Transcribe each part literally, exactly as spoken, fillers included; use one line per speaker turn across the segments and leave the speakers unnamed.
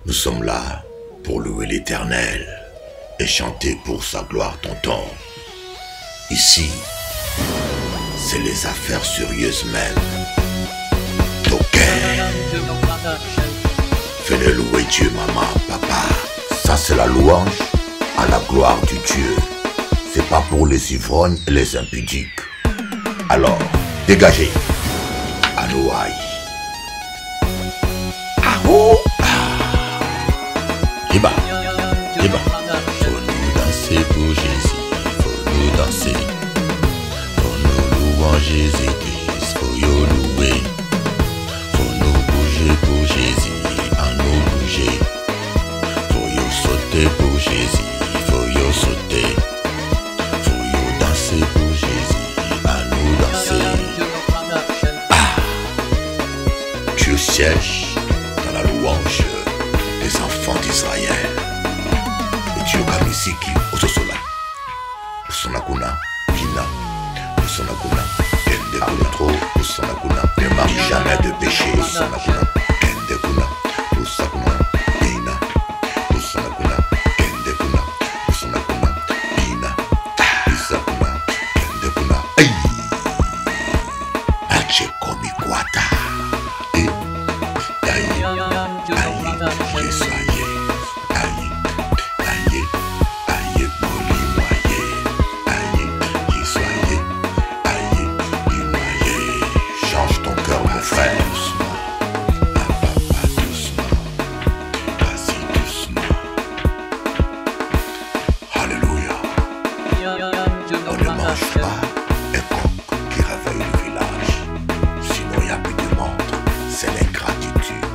Nous sommes là pour louer l'Éternel et chanter pour sa gloire tonton. Ici, c'est les affaires sérieuses même. Ok. Fais-le louer Dieu, maman, papa. Ça c'est la louange à la gloire du Dieu. C'est pas pour les ivrognes et les impudiques. Alors, dégagez. Alouaï. Ahou. Riba. Riba.
Faut nous danser pour Jésus. Faut nous danser. Faut nous louer Jésus-Christ. Faut yo louer. Faut nous bouger pour Jésus. En nous bouger. Faut yo sauter pour Jésus. Faut yo sauter. Faut yo danser pour Jésus. En nous danser.
Ah. Dieu siège dans la louange des enfants d'Israël. Et Dieu comme ici qui ososola. Sonakuna, Kina, Sonakuna, Kende Kuna, trop, Sonakuna, ne marche jamais de péché, Sonakuna, Kende Kuna, Sonakuna, Kina, Sonakuna, Kende Kuna, Sonakuna, Kina, Sonakuna, Kende Kuna, aïe, Ache komi kwata, et aïe, aïe, je soyez, aïe, aïe, aïe, poli moyen, aïe, je soyez, aïe, du moyen. Change ton cœur, mon frère, doucement, ah papa, doucement, vas-y doucement. Alléluia. On ne mange pas un coq qui réveille le village, sinon il n'y a plus de montre, c'est l'ingratitude.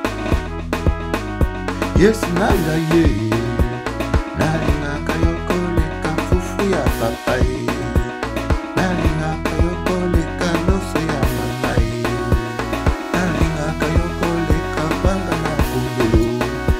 Yes, nala ye, nalinga kayoko leka fufu ya papa ye, nalinga kayoko leka loso ya mama ye, nalinga kayoko leka banga na kundulu.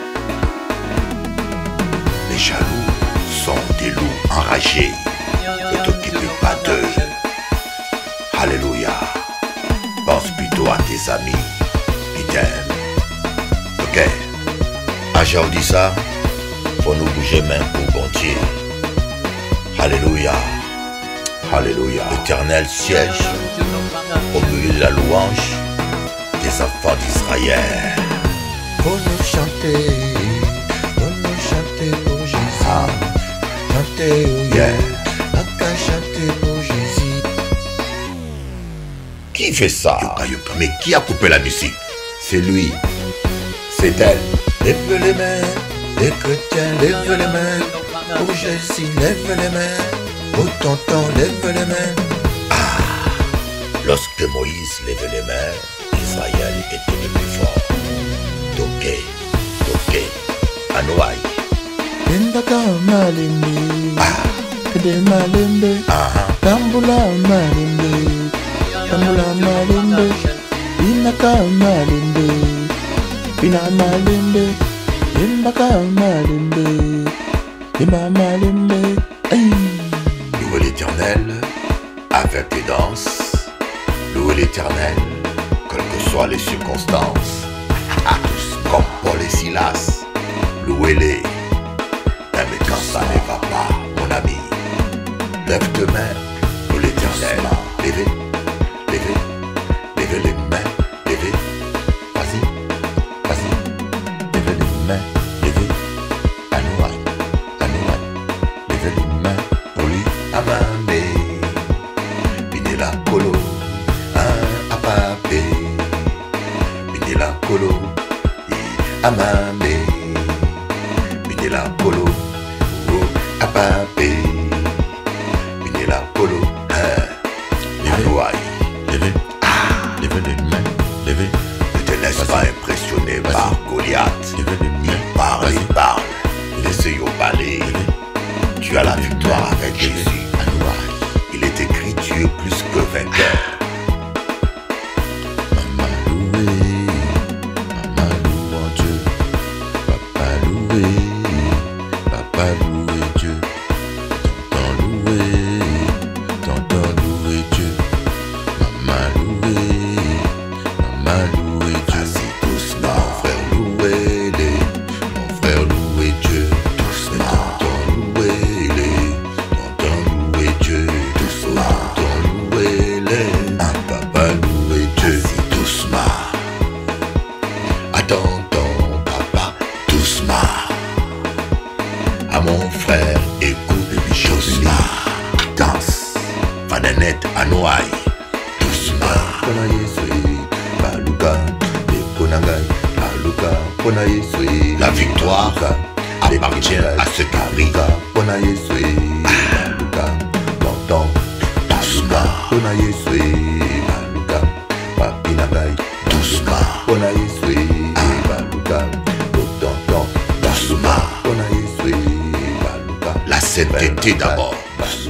Les jaloux sont des loups enragés. Ne t'occupe pas d'eux. Alléluia. Pense plutôt à tes amis qui t'aiment. Ok. Aujourd'hui ça, faut nous bouger main pour bon Dieu. Alléluia. Alléluia. L'Éternel siège au milieu de la louange des enfants d'Israël.
Faut nous chanter, faut nous chanter pour Jésus.
Ah.
Chanter, oh
Yeah.
yeah, aka chanter pour Jésus.
Qui fait ça? Mais qui a coupé la musique? C'est lui. C'est elle.
Lève les mains, les chrétiens, lève les mains. Pour Jésus, lève les mains. Pour tonton, lève les mains.
Lorsque Moïse levait les mains, Israël était le plus fort. Toké, toké, Anoaï.
Indaka malimbe,
Ah,
kede malimbe,
ah,
tambula malimbe, tambula malimbe, inaka malimbe, ina malimbe, indaka malimbe, ima malimbe, aïe.
louez l'Éternel avec des danses. Louez l'Éternel, quelles que soient les circonstances. Ah, comme Paul et Silas, louez-les. Même quand ça ne va pas, mon ami. Lève tes mains pour l'Éternel. Levez, levez, levez les mains, levez. Vas-y, vas-y. Levez les mains, levez. Anouaï, Anouaï. Levez les mains pour lui. Amamé. Binela Kolo. Un apapé. Binela Kolo. Amamé. Binela Kolo. Oh, apapé. Binela Kolo. Anouaï.
Levez. Levez les mains. Levez.
Ne te laisse pas impressionner par Goliath.
Levez les mains.
Il parle,
Vas-y.
il parle. Laissez au balai. Tu as la victoire avec
Levez.
Jésus.
Anouaï.
Il est écrit Dieu plus que vainqueur.
Maman loué, maman louant Dieu, papa loué, papa loué Dieu, tonton loué, tonton loué Dieu, maman loué, maman loué Dieu,
Vas-y doucement, frère, louez-les. La victoire appartient à ceux qui prient. Doucement. La sainteté d'abord.